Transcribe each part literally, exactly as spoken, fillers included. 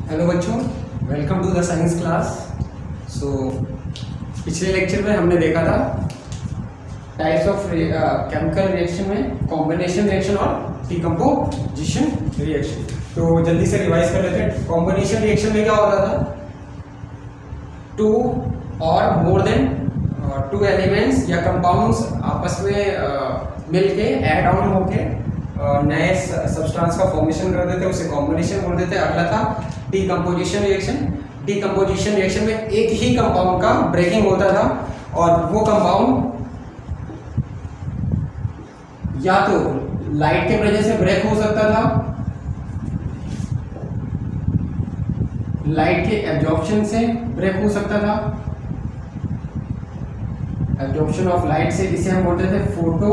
Hello बच्चों, welcome to the science class. So पिछले lecture में हमने देखा था टाइप्स ऑफ केमिकल रिएक्शन में कॉम्बिनेशन रिएक्शन और डिकम्पोजिशन रिएक्शन। तो जल्दी से रिवाइज कर लेते हैं। कॉम्बिनेशन रिएक्शन में क्या होता था? टू और मोर देन टू एलिमेंट्स या कंपाउंड्स आपस में uh, मिलके ऐड ऑन होके uh, नए सब्सटेंस का फॉर्मेशन कर देते हैं, उसे कॉम्बिनेशन बोल देते हैं। अगला था डीकम्पोजिशन रिएक्शन। डीकम्पोजिशन रिएक्शन में एक ही कंपाउंड का ब्रेकिंग होता था और वो कंपाउंड या तो लाइट के वजह से ब्रेक हो सकता था, लाइट के एब्जॉर्प्शन से ब्रेक हो सकता था, एब्जॉर्प्शन ऑफ लाइट से, इसे हम बोलते थे फोटो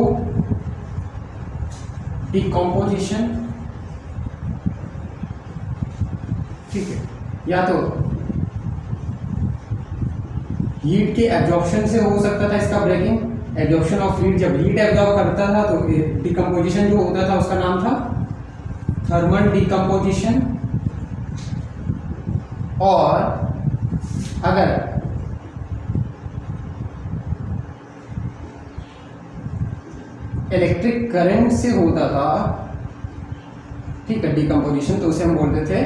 डिकम्पोजिशन। ठीक है, या तो हीट के एब्जॉर्प्शन से हो सकता था इसका ब्रेकिंग। एब्जॉर्प्शन ऑफ हीट, जब हीट एब्जॉर्ब करता था तो डिकम्पोजिशन जो होता था उसका नाम था थर्मल डिकम्पोजिशन। और अगर इलेक्ट्रिक करंट से होता था, ठीक है, डिकम्पोजिशन, तो उसे हम बोलते थे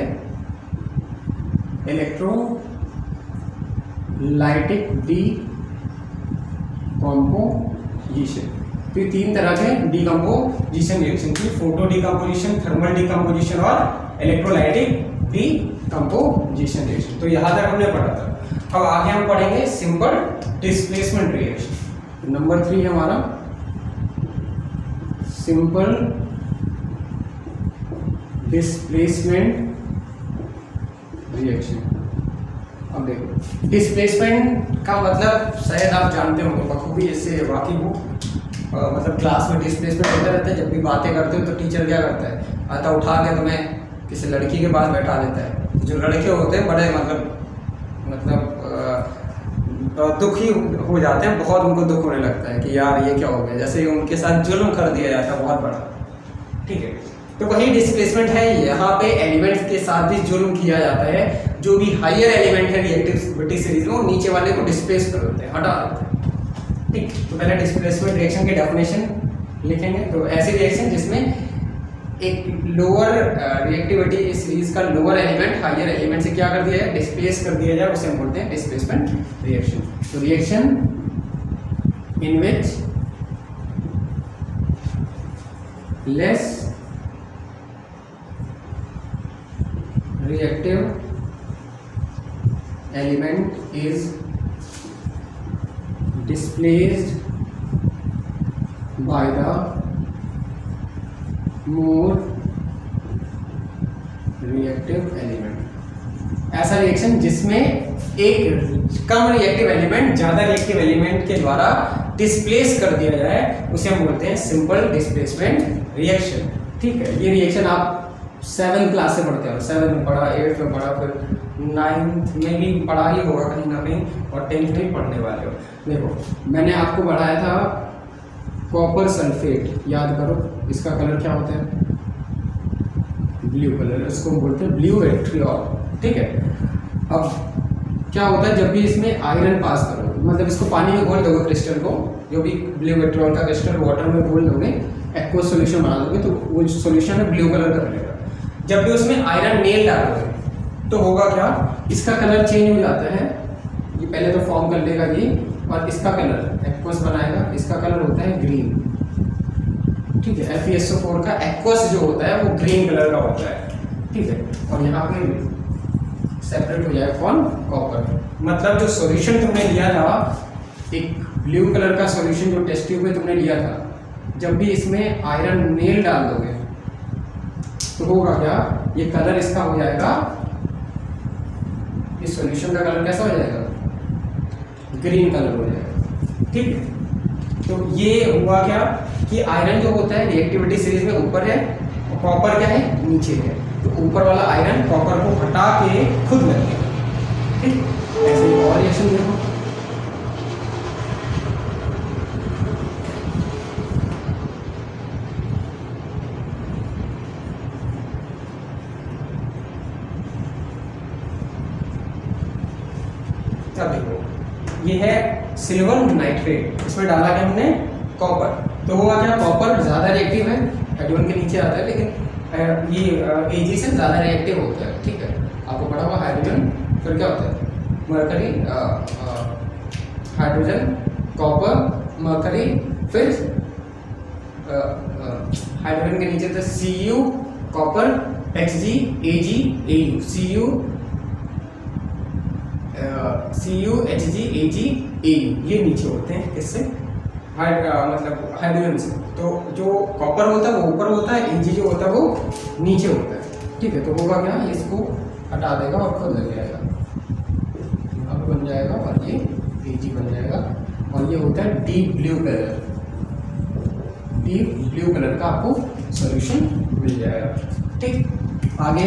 इलेक्ट्रोलाइटिक डिकम्पोजिशन। तो ये तीन तरह के डिकम्पोजिशन रिएक्शन थी, फोटो डिकम्पोजिशन, थर्मल डिकम्पोजिशन और इलेक्ट्रोलाइटिक डिकम्पोजिशन रिएक्शन। तो यहां तक हमने पढ़ा था। अब आगे हम पढ़ेंगे simple displacement reaction. Number three है हमारा सिंपल डिस्प्लेसमेंट रिएक्शन। अब देखो, डिस्प्लेसमेंट का मतलब शायद आप जानते होंगे, बखूबी इससे वाकिफ हो। मतलब क्लास में डिस्प्लेसमेंट होता रहता है। जब भी बातें करते हो तो टीचर क्या करता है, आता उठा के तुम्हें किसी लड़की के पास बैठा देता है। जो लड़के होते हैं बड़े मतलब मतलब दुखी हो जाते हैं, बहुत उनको दुख होने लगता है कि यार ये क्या हो गया, जैसे उनके साथ जुल्म कर दिया जाता है बहुत बड़ा। ठीक है, तो वही डिस्प्लेसमेंट है। यहाँ पे एलिमेंट्स के साथ भी जुल्म किया जाता है। जो भी हायर एलिमेंट है रिएक्टिविटी सीरीज में, वो नीचे वाले को डिस्प्लेस कर देते हैं, हटा देते हैं। ठीक, तो पहले डिस्प्लेसमेंट रिएक्शन की डेफिनेशन लिखेंगे। तो ऐसी रिएक्शन जिसमें एक लोअर रिएक्टिविटी सीरीज का लोअर एलिमेंट हायर एलिमेंट से क्या कर दिया जाए, डिस्प्लेस कर दिया जाए, उसे हम बोलते हैं डिस्प्लेसमेंट रिएक्शन। तो reaction in which less reactive element is displaced by the more reactive element। ऐसा रिएक्शन जिसमें एक कम रिएक्टिव एलिमेंट ज्यादा रिएक्टिव एलिमेंट के द्वारा डिस्प्लेस कर दिया जाए, उसे हम बोलते हैं सिंपल डिस्प्लेसमेंट रिएक्शन। ठीक है, ये रिएक्शन आप सेवन क्लास से पढ़ते हो, सेवन में पढ़ा, एट्थ में पढ़ा, फिर नाइन्थ में भी पढ़ा ही होगा कहीं ना कहीं, और टेंथ में भी पढ़ने वाले हो। देखो, मैंने आपको पढ़ाया था कॉपर सल्फेट, याद करो। इसका कलर क्या होता है? ब्लू कलर, इसको बोलते हैं ब्लू विट्रियोल। ठीक है, अब क्या होता है, जब भी इसमें आयरन पास करो, मतलब इसको पानी में घोल दोगे क्रिस्टल को, जो भी ब्लू विट्रियोल का क्रिस्टल वाटर में घोल दोगे, एक्वस सॉल्यूशन बना दोगे, तो वो सॉल्यूशन है ब्लू कलर का बनेगा। जब भी उसमें आयरन नेल डालोगे तो होगा क्या, इसका कलर चेंज हो जाता है। ये पहले तो फॉर्म कर लेगा ये, और इसका कलर एक्वस बनाएगा, इसका कलर होता है ग्रीन। ठीक है, F E S O four का एक्वस जो होता है वो ग्रीन कलर का होता है। ठीक है, और यहाँ पे सेपरेट हो जाएगा कौन, कॉपर। मतलब जो सॉल्यूशन तुमने लिया था, एक ब्लू कलर का सॉल्यूशन जो टेस्ट ट्यूब में तुमने लिया था, जब भी इसमें आयरन नेल डाल दोगे तो होगा क्या, ये कलर इसका हो जाएगा, इस सॉल्यूशन का कलर कैसा हो जाएगा, ग्रीन कलर हो जाएगा। ठीक है, तो ये हुआ क्या कि आयरन जो होता है रिएक्टिविटी सीरीज में ऊपर है और कॉपर क्या है, नीचे है। तो ऊपर वाला आयरन कॉपर को हटा के खुद लगेगा। ठीक, ऐसे ही और रिएक्शन देखो। ये है सिल्वर नाइट्रेट, इसमें डाला क्या हमने कॉपर, तो हुआ क्या कॉपर ज़्यादा रिएक्टिव है, एच वन के नीचे आता है लेकिन ये एजी से ज़्यादा रिएक्टिव होता है, ठीक है। आपको पढ़ा हुआ हाइड्रोजन फिर क्या होता है मरकरी, हाइड्रोजन कॉपर मरकरी, फिर हाइड्रोजन के नीचे था C U copper X G A G A U, C U C U H G A G A U, ये नीचे होते हैं किससे हाइड मतलब हाइड्रोजन से। तो जो कॉपर होता है वो ऊपर होता है, ए जी जो होता है वो नीचे होता है, ठीक है। तो होगा क्या इसको हटा देगा और खुद लग जाएगा, अब बन जाएगा और ये ए जी बन जाएगा, और ये होता है deep blue colour, deep blue colour का आपको सॉल्यूशन मिल जाएगा, ठीक। आगे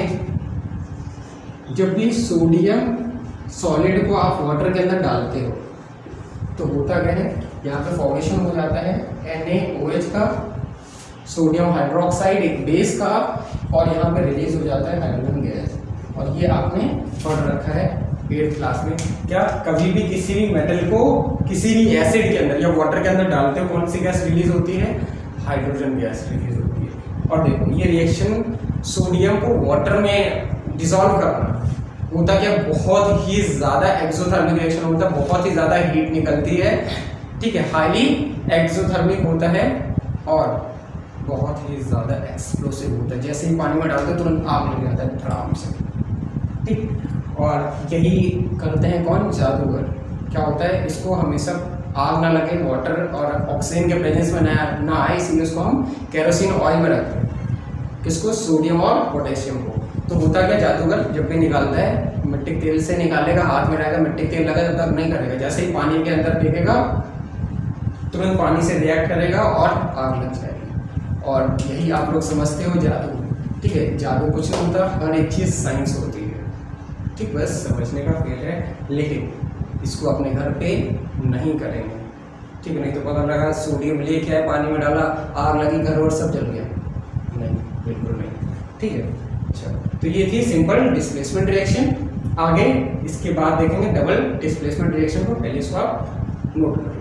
जब भी सोडियम सॉलिड को आप वाटर के अंदर डालते हो तो होता क्या है, यहाँ पे फॉर्मेशन हो जाता है एन ए ओ एच का, सोडियम हाइड्रोक्साइड एक बेस का, और यहाँ पे रिलीज हो जाता है हाइड्रोजन गैस। और ये आपने पढ़ रखा है एट्थ क्लास में, क्या कभी भी किसी भी मेटल को किसी भी एसिड के अंदर या वाटर के अंदर डालते हो कौन सी गैस रिलीज होती है, हाइड्रोजन गैस रिलीज होती है। और देखो ये रिएक्शन सोडियम को वाटर में डिसॉल्व करना होता क्या, बहुत ही ज़्यादा एक्सोथर्मिक रिएक्शन होता है, बहुत ही ज़्यादा हीट निकलती है, ठीक है, हाईली एक्सोथर्मिक होता है और बहुत ही ज़्यादा एक्सप्लोसिव होता है। जैसे ही पानी में डालते हैं तुरंत आग लग जाता है धड़ाम से, ठीक। और यही करते हैं कौन, जादूगर। क्या होता है, इसको हमेशा आग ना लगे, वाटर और ऑक्सीजन के प्रेजेंस में ना ना आए, इसलिए उसको हम केरोसिन ऑयल में रखते हैं, किसको, सोडियम और पोटेशियम को। तो होता क्या, जादूगर जब भी निकालता है मिट्टी तेल से निकालेगा, हाथ में रहेगा, मिट्टी तेल लगा तब तक नहीं करेगा, जैसे ही पानी के अंदर फेंकेगा तुरंत पानी से रिएक्ट करेगा और आग लग जाएगी। और यही आप लोग समझते हो जादू, ठीक है। जादू कुछ नहीं होता, हर एक चीज़ साइंस होती है, ठीक, बस समझने का फेल है, लेकिन इसको अपने घर पे नहीं करेंगे, ठीक है। नहीं तो पता लगा सोडियम ले क्या है पानी में डाला, आग लगी, घर और सब जल गया, नहीं, बिल्कुल नहीं, ठीक है। अच्छा, तो ये थी सिंपल डिस्प्लेसमेंट रिएक्शन। आगे इसके बाद देखेंगे डबल डिस्प्लेसमेंट रिएक्शन को, पहले इसको आप नोट कर लो।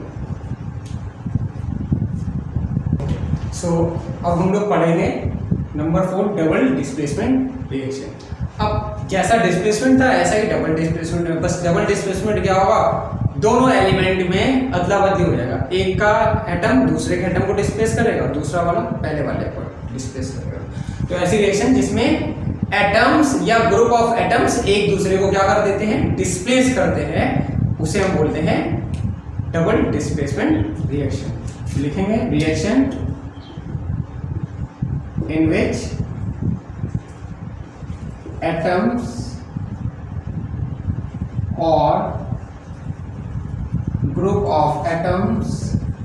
सो so, अब हम लोग पढ़ेंगे number four double displacement reaction. अब जैसा डिस्प्लेसमेंट था ऐसा ही डबल डिस्प्लेसमेंट है, बस डबल डिस्प्लेसमेंट क्या होगा, दोनों एलिमेंट में अदला बदली हो जाएगा, एक का एटम दूसरे के एटम को डिस्प्लेस करेगा, दूसरा वाला पहले वाले को डिस्प्लेस करेगा। तो ऐसी रिएक्शन जिसमें एटम्स या ग्रुप ऑफ एटम्स एक दूसरे को क्या कर देते हैं, डिस्प्लेस करते हैं, उसे हम बोलते हैं डबल डिस्प्लेसमेंट रिएक्शन। लिखेंगे reaction in which atoms or group of atoms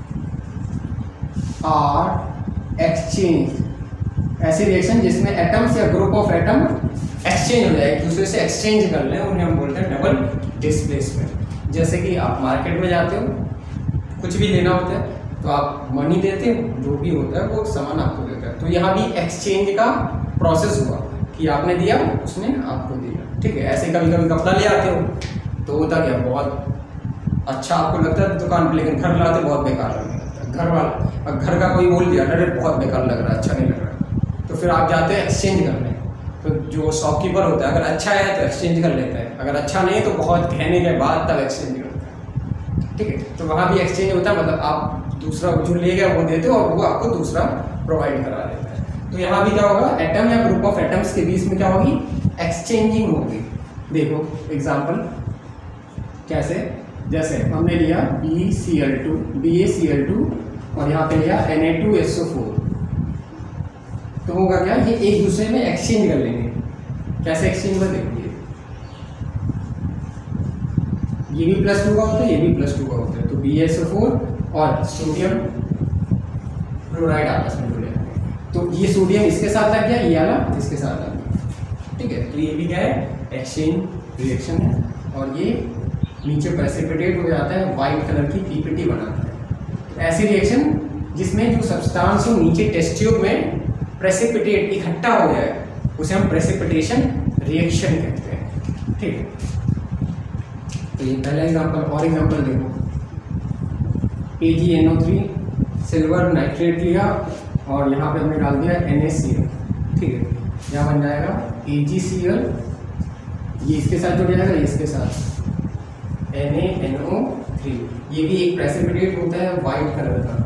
are exchanged, ऐसी रिएक्शन जिसमें एटम्स या ग्रुप ऑफ एटम एक्सचेंज हो जाए, एक दूसरे से एक्सचेंज कर लें, उन्हें हम बोलते हैं डबल डिस्प्लेसमेंट। जैसे कि आप मार्केट में जाते हो, कुछ भी लेना होता है तो आप मनी देते हो, जो भी होता है वो सामान आपको देता है। तो यहाँ भी एक्सचेंज का प्रोसेस हुआ कि आपने दिया, उसने आपको दिया, ठीक है। ऐसे कभी कभी कपड़ा ले आते हो तो होता क्या, बहुत अच्छा आपको लगता है दुकान पर, लेकिन घर लाते बहुत बेकार लगने लगता है, घर वाला अब घर का कोई बोल दिया अरे बहुत बेकार लग रहा है, अच्छा नहीं लग रहा, तो फिर आप जाते हैं एक्सचेंज करने। तो जो शॉपकीपर होता है अगर अच्छा है तो एक्सचेंज कर लेता है, अगर अच्छा नहीं तो बहुत कहने के बाद तब एक्सचेंज करता है, ठीक है। तो वहाँ भी एक्सचेंज होता है, मतलब आप दूसरा जो ले गया वो देते हो और वो आपको दूसरा प्रोवाइड करा देता है। तो यहाँ भी क्या होगा, एटम या ग्रुप ऑफ एटम्स के बीच में क्या होगी, एक्सचेंजिंग होगी। देखो एग्जांपल कैसे, जैसे हमने लिया B C L two B A C L two और यहाँ पे लिया N A two S O four, तो होगा क्या, ये एक दूसरे में एक्सचेंज कर लेंगे। कैसे एक्सचेंज में, देखिए ये भी प्लस टू का होता है, ये भी प्लस टू का होता है, तो बी एस ओ फोर और सोडियम क्लोराइड आपस में जुड़े, तो ये सोडियम इसके साथ लग गया, ये वाला इसके साथ लग गया, ठीक है। तो ये भी क्या है, एक्सचेंज रिएक्शन है। और ये नीचे प्रेसिपिटेट हो जाता है, वाइट कलर की पीपीटी बनाता है। तो ऐसी रिएक्शन जिसमें जो सब्सटेंस हो नीचे टेस्ट ट्यूब में प्रेसिपिटेट इकट्ठा हो जाए, उसे हम प्रेसिपिटेशन रिएक्शन कहते हैं, ठीक है। तो ये पहला एग्जाम्पल। और एग्जाम्पल देखो, A G N O three silver nitrate लिया और यहाँ पे हमने डाल दिया एन ए सी एल, ठीक है। यहाँ बन जाएगा ए जी सी एल, ये इसके साथ जुड़ जाएगा, इसके साथ N A N O three. ये भी एक प्रेसिपिटेट होता है वाइट कलर का,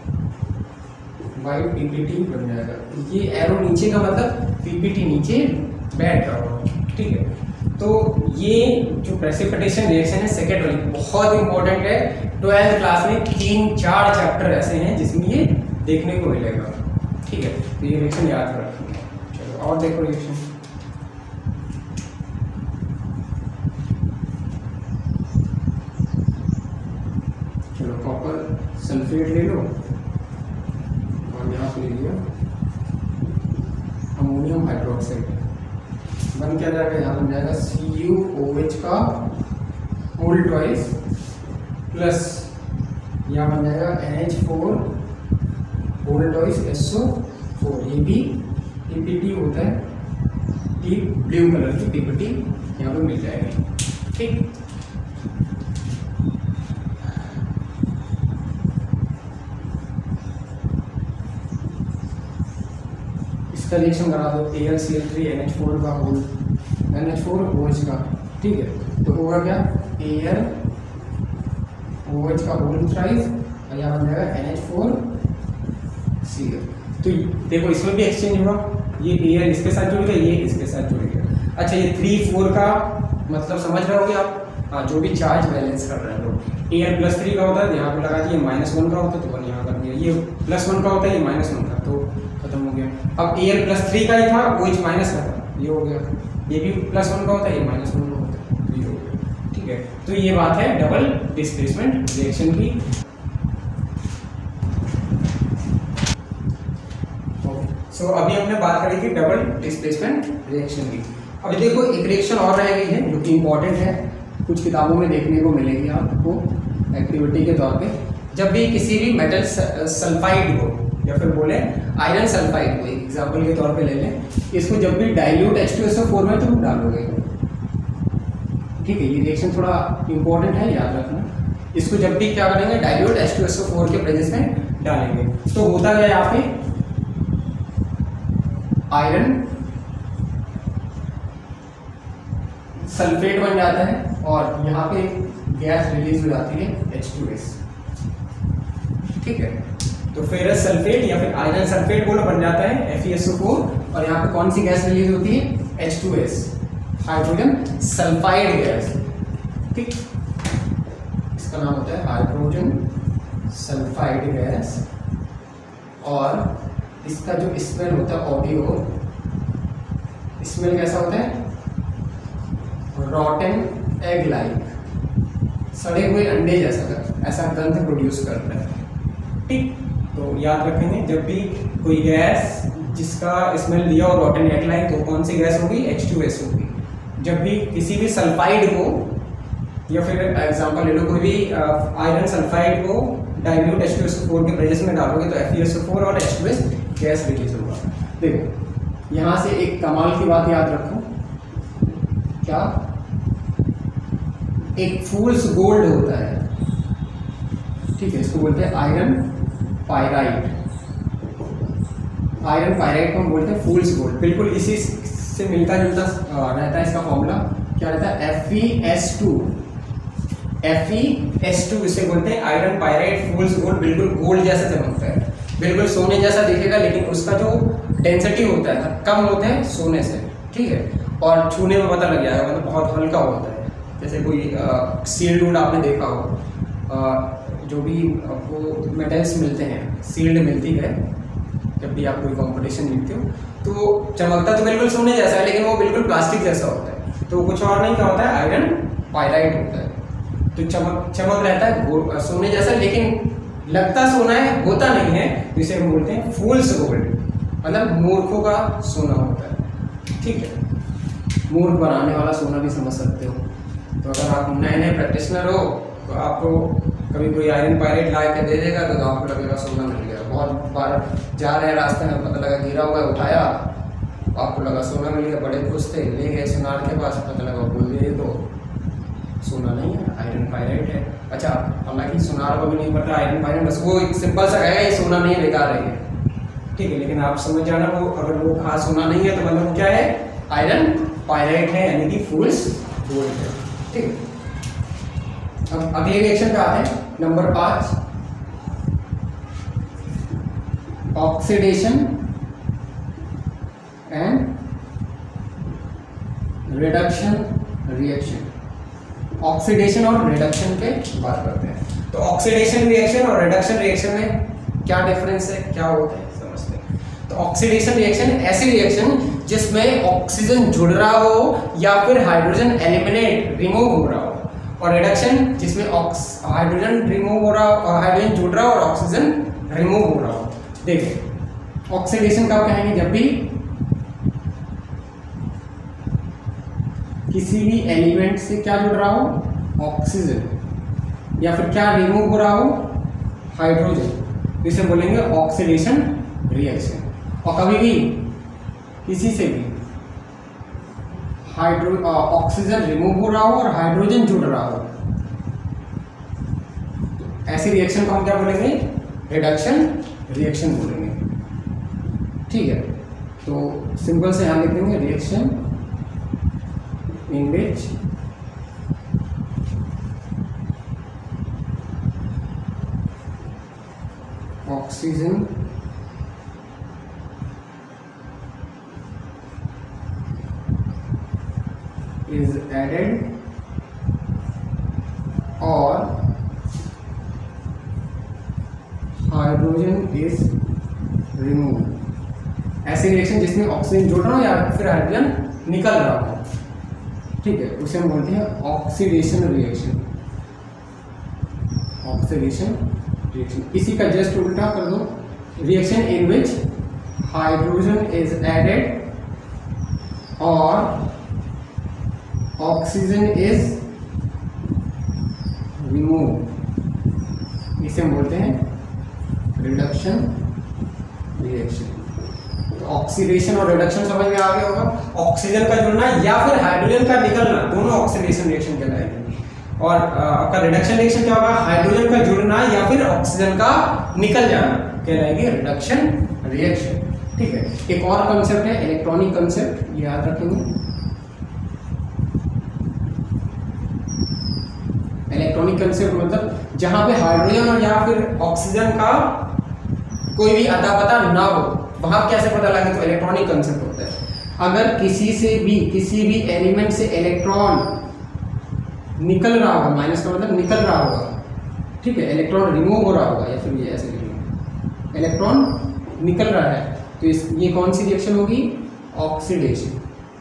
वाइट पीपीटी बन जाएगा। ये एरो नीचे का मतलब पीपीटी नीचे बैठ रहा होगा, ठीक है। तो ये जो प्रेसिपिटेशन रिएक्शन है सेकेंड वाली बहुत इंपॉर्टेंट है। ट्वेल्थ क्लास में तीन चार चैप्टर ऐसे हैं जिसमें ये देखने को मिलेगा, ठीक है। तो ये रिएक्शन याद रखना। चलो और देखो रिएक्शन, चलो कॉपर सल्फेट ले लो और यहाँ पे ले लिया अमोनियम हाइड्रोक्साइड, बन क्या जाएगा, यहाँ बन जाएगा सी यू ओ एच का होल ट्वाइस प्लस यहाँ बन जाएगा N H four whole twice S O four. ये भी पीपीटी होता है, डीप ब्लू कलर की पीपीटी यहाँ पे मिल जाएगी, ठीक। इसका रिएक्शन करा दो A L C L three N H four का whole N H four O H का, ठीक है। तो होगा क्या, ए एल ओ एच का होल थ्राइस और यहाँ बन जाएगा N H four C L. तो देखो इसमें भी एक्सचेंज हुआ, ये ए एल इसके साथ जुड़ गया, ये इसके साथ जुड़ गया। अच्छा ये थ्री फोर का मतलब समझ रहे होगे आप, हाँ, जो भी चार्ज बैलेंस कर रहे हैं लोग। ए एल प्लस थ्री का होता है, यहाँ पे लगा दिए, माइनस वन का होता है तो वन यहाँ कर दिया, ये प्लस वन का होता है, ये माइनस वन का, तो खत्म हो गया। अब ए एल प्लस थ्री का ही था, वो एच माइनस का था, ये हो गया। ये भी प्लस वन का होता है, ये माइनस वन का होता है, तो ये हो गया, ठीक है। तो ये बात है डबल डिस्प्लेसमेंट रिएक्शन की। सो so, अभी हमने बात करी थी डबल डिस्प्लेसमेंट रिएक्शन की। अभी देखो एक रिएक्शन और रह गई है जो कि इंपॉर्टेंट है, कुछ किताबों में देखने को मिलेगी आपको एक्टिविटी के तौर पे। जब भी किसी भी मेटल सल्फाइड को या फिर बोले आयरन सल्फाइड को एग्जांपल के तौर पे ले लें, इसको जब भी dilute H two S O four में तुम डालोगे, ठीक है। ये रिएक्शन थोड़ा इंपॉर्टेंट है, याद रखना। इसको जब भी क्या करेंगे, dilute H two S O four के प्रेजेंस में डालेंगे, तो होता क्या यहाँ पे, आयरन सल्फेट बन जाता है और यहाँ पे गैस रिलीज हो जाती है एच टू एस, ठीक है। तो फेरस सल्फेट या फिर आयरन सल्फेट बोलो बन जाता है F E S O four और यहाँ पे कौन सी गैस रिलीज होती है, H two S, hydrogen sulphide gas, ठीक। इसका नाम होता है हाइड्रोजन सल्फाइड गैस। और इसका जो स्मेल होता है ऑडियो स्मेल कैसा होता है, रॉटन एग लाइक, सड़े हुए अंडे जैसा, ऐसा गंध प्रोड्यूस करता है, ठीक। तो याद रखेंगे जब भी कोई गैस जिसका स्मेल दिया और रॉटन एग लाइक, तो कौन सी गैस होगी, एच टू एस होगी। जब भी किसी भी सल्फाइड को या फिर एग्जांपल ले लो कोई भी आयरन सल्फाइड को dilute H two S O four के प्रेजेंस में डालोगे तो F E S O four और H two S gas release होगा। देखो यहाँ से एक कमाल की बात याद रखो, क्या, एक फूल्स गोल्ड होता है, ठीक है। इसको बोलते हैं आयरन पायराइट, आयरन पायराइट को हम बोलते हैं फूल्स गोल्ड। बिल्कुल इसी से मिलता जुलता रहता है इसका फॉर्मूला, क्या रहता है, F E S two, F E S two इसे बोलते हैं आयरन पायराइट फूल्स गोल्ड। बिल्कुल गोल्ड जैसा चमकता है, बिल्कुल सोने जैसा दिखेगा, लेकिन उसका जो डेंसिटी होता है कम होता है सोने से, ठीक है। और छूने में पता लग जाएगा, मतलब बहुत हल्का होता है। जैसे कोई सील्ड वुड आपने देखा हो, आ, जो भी आपको मेटल्स मिलते हैं, सील्ड मिलती है, जब भी आप कोई कंपटीशन जीतते हो तो चमकता तो बिल्कुल सोने जैसा है, लेकिन वो बिल्कुल प्लास्टिक जैसा होता है। तो कुछ और नहीं, क्या होता है, आयरन पायराइट होता है। तो चमक चमक रहता है सोने जैसा, लेकिन लगता सोना है, होता नहीं है। इसे हम बोलते हैं फूल्स गोल्ड, मतलब मूर्खों का सोना होता है, ठीक है। मूर्ख बनाने वाला सोना भी समझ सकते हो। तो अगर आप नए नए प्रैक्टिशनर हो तो आपको कभी कोई आयरन पायराइट ला के दे देगा तो आपको लगेगा सोना मिल गया। बहुत बार जा रहे हैं रास्ते में, पता लगा गिरा हुआ है, उठाया, आपको लगा सोना मिल गया, बड़े खुश थे, ले गए सुनार के पास, पता लगा बोल दिए तो सोना नहीं है, आयरन पायराइट है। अच्छा, हालांकि सोनार को भी नहीं पता आयरन पायराइट, बस वो एक सिंपल सा है ये सोना नहीं है, बेकार है, ठीक है। लेकिन आप समझ जाना वो अगर वो कहा सोना नहीं है तो मतलब वो क्या है, आयरन पायराइट है, यानी कि फूल्स गोल्ड है, ठीक है। अब अगले रिएक्शन पे आते हैं, नंबर पाँच, oxidation and reduction reaction. Oxidation और रिडक्शन पे बात करते हैं। तो ऑक्सीडेशन रिएक्शन और रिडक्शन रिएक्शन में क्या डिफरेंस है, क्या होता है, समझते हैं। तो ऑक्सीडेशन रिएक्शन ऐसी रिएक्शन जिसमें ऑक्सीजन जुड़ रहा हो या फिर हाइड्रोजन एलिमिनेट रिमूव हो रहा हो, और रिडक्शन जिसमें हाइड्रोजन रिमूव हो रहा हो, हाइड्रोजन जुड़ रहा हो और ऑक्सीजन रिमूव हो रहा हो। देखिए ऑक्सीडेशन कब कहेंगे, जब भी किसी भी एलिमेंट से क्या जुड़ रहा हो, ऑक्सीजन, या फिर क्या रिमूव हो रहा हो, हाइड्रोजन, इसे बोलेंगे ऑक्सीडेशन रिएक्शन। और कभी भी किसी से भी हाइड्रो ऑक्सीजन रिमूव हो रहा हो और हाइड्रोजन जुड़ रहा हो, तो ऐसी रिएक्शन को हम क्या बोलेंगे, रिडक्शन रिएक्शन बोलेंगे, ठीक है। तो सिंपल से यहां लिख देंगे, reaction in which oxygen is added or hydrogen is removed। ऐसी रिएक्शन जिसमें ऑक्सीजन जुड़ रहा हो या फिर हाइड्रोजन निकल रहा हो, ठीक है, उसे हम बोलते हैं ऑक्सीडेशन रिएक्शन। ऑक्सीडेशन रिएक्शन, इसी का जस्ट उल्टा कर दो, reaction in which hydrogen is added और ऑक्सीजन इज रिमूव, इसे हम बोलते हैं रिडक्शन रिएक्शन। ऑक्सीडेशन और रिडक्शन समझ में आ गया होगा, ऑक्सीजन का जुड़ना या फिर हाइड्रोजन का निकलना, दोनों ऑक्सीडेशन रिएक्शन कहलाएगी। और आपका रिडक्शन रिएक्शन क्या होगा, हाइड्रोजन का जुड़ना या फिर ऑक्सीजन का निकल जाना कहलाएगी रिडक्शन रिएक्शन, ठीक है। एक और कंसेप्ट है इलेक्ट्रॉनिक कंसेप्ट, याद रखेंगे। इलेक्ट्रॉनिक कंसेप्ट मतलब जहां पे हाइड्रोजन और या फिर ऑक्सीजन का कोई भी अता पता ना हो, वहां कैसे पता लगे, तो इलेक्ट्रॉनिक कंसेप्ट होता है। अगर किसी से भी किसी भी एलिमेंट से इलेक्ट्रॉन निकल रहा होगा, माइनस का मतलब निकल रहा होगा, ठीक है, इलेक्ट्रॉन रिमूव हो रहा होगा, या फिर ये ऐसे इलेक्ट्रॉन निकल रहा है, तो इस ये कौन सी रिएक्शन होगी, ऑक्सीडेशन,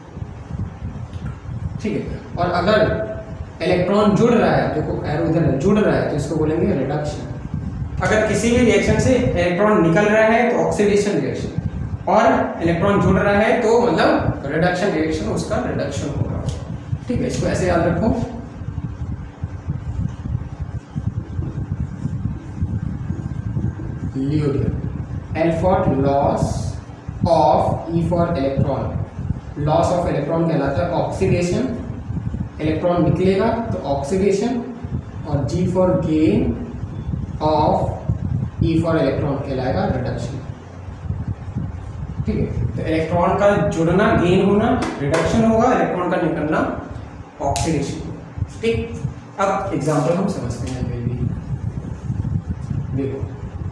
ठीक है। और अगर इलेक्ट्रॉन जुड़ रहा है, देखो एरो इधर है, जुड़ रहा है, तो इसको बोलेंगे रिडक्शन। अगर किसी भी रिएक्शन से इलेक्ट्रॉन निकल रहा है तो ऑक्सीडेशन रिएक्शन, और इलेक्ट्रॉन जुड़ रहा है तो मतलब रिडक्शन रिएक्शन, उसका रिडक्शन होगा, ठीक है। इसको ऐसे याद रखो। L for loss of E for electron, loss of electron कहलाता है ऑक्सीडेशन, इलेक्ट्रॉन निकलेगा तो ऑक्सीडेशन, और G for gain of E for electron कहलाएगा रिडक्शन, ठीक है। तो इलेक्ट्रॉन का जुड़ना गेन होना रिडक्शन होगा, इलेक्ट्रॉन का निकलना ऑक्सीडेशन, ठीक। अब एग्जांपल हम समझते हैं। देखो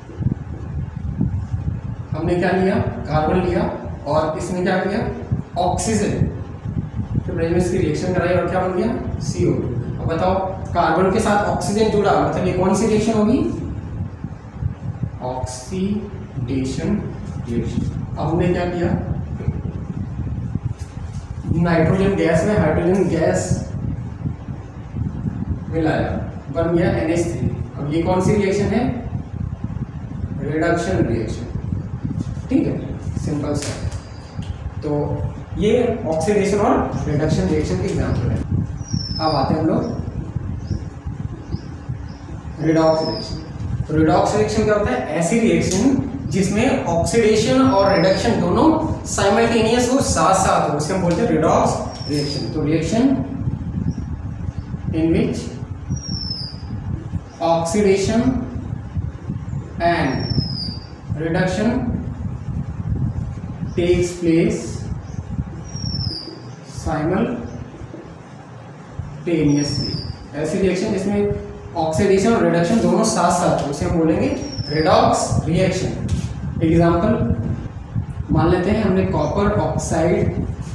हमने क्या लिया, कार्बन लिया, और इसने क्या किया, ऑक्सीजन, तो इसकी रिएक्शन कराई और क्या बन गया, सी ओ टू। अब बताओ कार्बन के साथ ऑक्सीजन जुड़ा, मतलब ये कौन सी रिएक्शन होगी, ऑक्सीडेशन रिएक्शन। अब हमने क्या किया, नाइट्रोजन गैस में हाइड्रोजन गैस मिलाया, बन गया एन एच थ्री। अब ये कौन सी रिएक्शन है, रिडक्शन रिएक्शन, ठीक है, सिंपल सा। तो ये ऑक्सीडेशन और रिडक्शन रिएक्शन के एग्जांपल है। अब आते हैं हम लोग रिडॉक्स रिएक्शन। तो रिडॉक्स रिएक्शन क्या होता है, ऐसी रिएक्शन जिसमें ऑक्सीडेशन और रिडक्शन दोनों साइमल्टेनियस हो, साथ साथ हो, उसे हम बोलते हैं रिडॉक्स रिएक्शन। तो reaction in which oxidation and reduction takes place simultaneously। ऐसी रिएक्शन जिसमें ऑक्सीडेशन और रिडक्शन दोनों साथ साथ हो उसे हम बोलेंगे रेडॉक्स रिएक्शन। एग्जांपल मान लेते हैं हमने कॉपर ऑक्साइड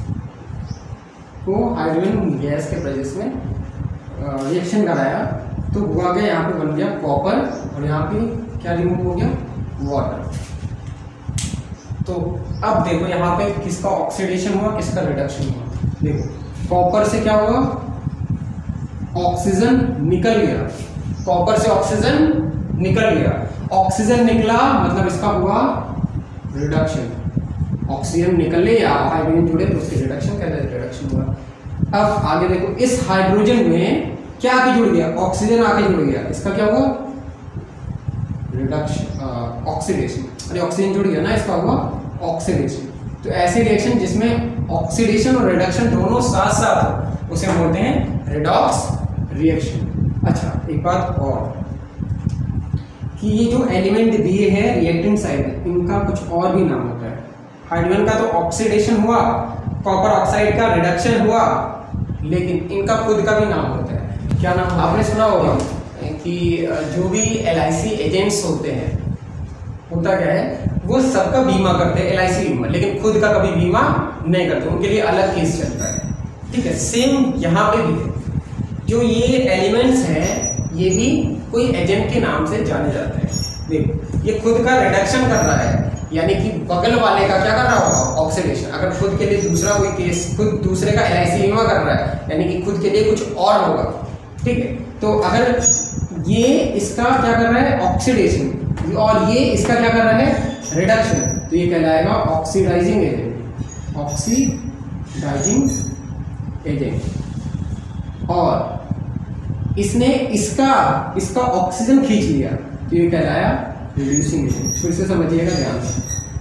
को हाइड्रोजन गैस के प्रेजेंस में रिएक्शन कराया, तो हुआ गया यहाँ पे बन गया कॉपर और यहाँ पे क्या रिमूव हो गया, वाटर। तो अब देखो यहाँ पे किसका ऑक्सीडेशन हुआ, किसका रिडक्शन हुआ। देखो कॉपर से क्या हुआ, ऑक्सीजन निकल गया, कॉपर से ऑक्सीजन निकल गया, ऑक्सीजन निकला मतलब इसका हुआ रिडक्शन। ऑक्सीजन निकले या हाइड्रोजन जुड़े तो उसकी रिडक्शन कहते हैं, रिडक्शन हुआ। अब आगे देखो इस हाइड्रोजन में क्या आके जुड़ गया, ऑक्सीजन आके जुड़ गया, इसका क्या हुआ, रिडक्शन ऑक्सीडेशन। अरे ऑक्सीजन जुड़ गया ना, इसका हुआ ऑक्सीडेशन। तो ऐसी रिएक्शन जिसमें ऑक्सीडेशन और रिडक्शन दोनों साथ साथ हो उसे हम बोलते हैं रेडॉक्स रिएक्शन। अच्छा एक बात और कि ये जो एलिमेंट दिए हैं रिएक्टेंट साइड में, इनका कुछ और भी नाम होता है। हाइड्रोजन का तो ऑक्सीडेशन हुआ, कॉपर ऑक्साइड का रिडक्शन हुआ, लेकिन इनका खुद का भी नाम होता है। क्या नाम, आपने सुना होगा कि जो भी एल आई सी एजेंट्स होते हैं, होता क्या है वो सबका बीमा करते हैं, एल आई सी बीमा, लेकिन खुद का कभी बीमा नहीं करते, उनके लिए अलग केस चलता है। ठीक है, सेम यहाँ पे भी है। जो ये एलिमेंट्स हैं ये भी कोई एजेंट के नाम से जाने जाते हैं। देखो ये खुद का रिडक्शन कर रहा है, यानी कि बगल वाले का क्या कर रहा होगा, ऑक्सीडेशन। अगर खुद के लिए दूसरा कोई केस, खुद दूसरे का एल आई सी बीमा कर रहा है, यानी कि खुद के लिए कुछ और होगा। ठीक है, तो अगर ये इसका क्या कर रहा है, ऑक्सीडेशन, और ये इसका क्या कर रहा है, रिडक्शन, तो ये कहलाएगा ऑक्सीडाइजिंग एजेंट, ऑक्सीडाइजिंग एजेंट। और इसने इसका इसका ऑक्सीजन खींच लिया तो ये कहलाया रिड्यूसिंग एजेंट। फिर से समझिएगा ध्यान से,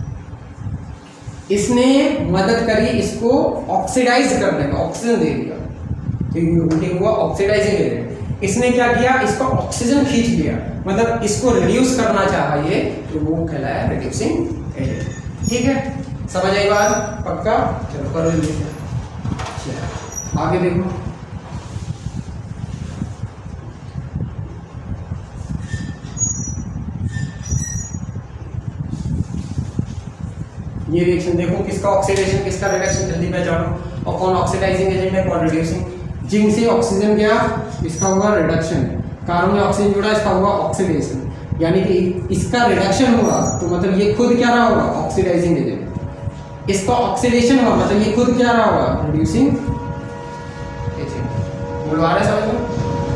इसने मदद करी इसको ऑक्सीडाइज करने में, ऑक्सीजन दे दिया तो ये हुआ ऑक्सीडाइजिंग एजेंट। इसने क्या किया, इसका ऑक्सीजन खींच लिया, मतलब इसको रिड्यूस करना चाहा ये, तो वो कहलाया रिड्यूसिंग एजेंट। ठीक है, समझ आई बात, पक्का। चलो कर लेते हैं, आगे देखो। ये रिएक्शन देखो, किसका ऑक्सीडेशन किसका रिडक्शन, जल्दी पहचानो। और कौन ऑक्सीडाइजिंग एजेंट है, कौन रिड्यूसिंग। जिंक से ऑक्सीजन गया, इसका हुआ रिडक्शन। कार्बन में ऑक्सीजन जुड़ा, इसका हुआ ऑक्सीडेशन। यानी कि इसका रिडक्शन हुआ तो मतलब ये खुद क्या रहा होगा, ऑक्सीडाइजिंग एजेंट। इसका ऑक्सीडेशन हुआ मतलब ये खुद क्या रहा होगा, रिड्यूसिंग एजेंट। बोलवा रहे समझ में।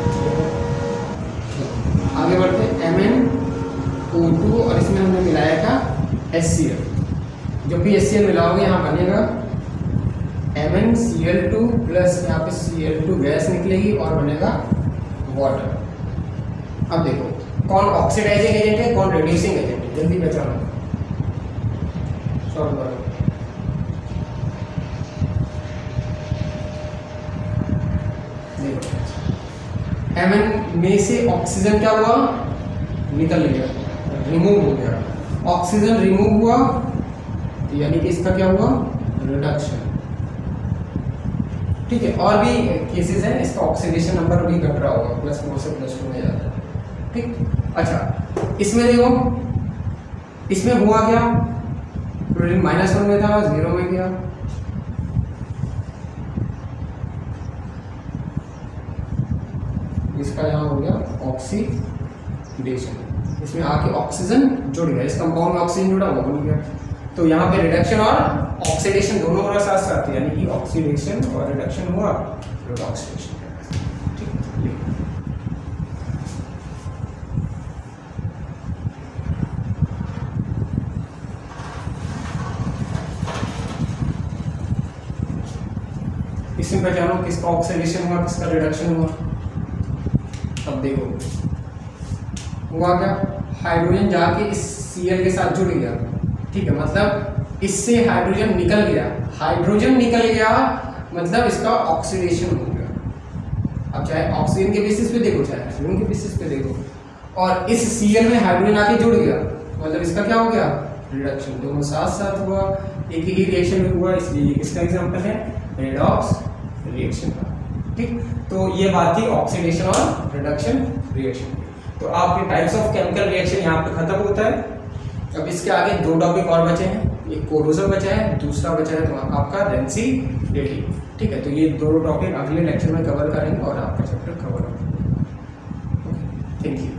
आगे बढ़ते, एम एन ओ टू और इसमें हमने मिलाया था एच सी एल। जब भी एच सी एल मिलाओगे यहाँ बनेगा M N C L two plus यहाँ पे सी एल टू गैस निकलेगी और बनेगा वाटर। अब देखो कौन ऑक्सीडाइजिंग एजेंट है, कौन रिड्यूसिंग एजेंट है, जल्दी पहचानो, सॉल्व करो। देखो एम एन में से ऑक्सीजन क्या हुआ, निकल गया, रिमूव हो गया। ऑक्सीजन रिमूव हुआ यानी कि इसका क्या हुआ, रिडक्शन। ठीक है, और भी केसेस हैं, इसका ऑक्सीडेशन नंबर भी घट रहा होगा, प्लस फोर से प्लस टू में जाता है। ठीक, अच्छा इसमें देखो, इसमें हुआ क्या, माइनस वन में था, जीरो में गया। इसका यहाँ हो गया ऑक्सीडेशन, इसमें आके ऑक्सीजन जुड़ गया, इस कंपाउंड में ऑक्सीजन जुड़ा हुआ बन गया। तो यहाँ पे रिडक्शन और ऑक्सीडेशन दोनों हो रहा साथ साथ, यानी कि ऑक्सीडेशन और रिडक्शन हुआ, फिर ऑक्सीडेशन। ठीक, इसमें पहचानो किसका ऑक्सीडेशन हुआ, किसका रिडक्शन हुआ। अब देखो हुआ क्या, हाइड्रोजन जाके इस Cl के साथ जुड़ गया। ठीक है, मतलब इससे हाइड्रोजन निकल गया, हाइड्रोजन निकल गया मतलब इसका ऑक्सीडेशन हो गया। अब चाहे ऑक्सीजन के बेसिस पे देखो चाहे हाइड्रोजन के बेसिस पे देखो, और इस Cl में हाइड्रोजन आके जुड़ गया, मतलब इसका क्या हो गया, रिडक्शन। दोनों साथ साथ हुआ, एक ही रिएक्शन में हुआ, इसलिए इसका एग्जांपल है रेडॉक्स रिएक्शन का। ठीक, तो ये बात थी ऑक्सीडेशन और रिडक्शन रिएक्शन। तो आपके टाइप्स ऑफ केमिकल रिएक्शन यहाँ पे खत्म होता है। अब इसके आगे दो टॉपिक और बचे हैं, एक कोरोजन बचा है, दूसरा बचा है तो आपका रेंसिडिटी। ठीक है, तो ये दोनों टॉपिक अगले लेक्चर में कवर करेंगे और आपका चैप्टर कवर होगा। Thank you.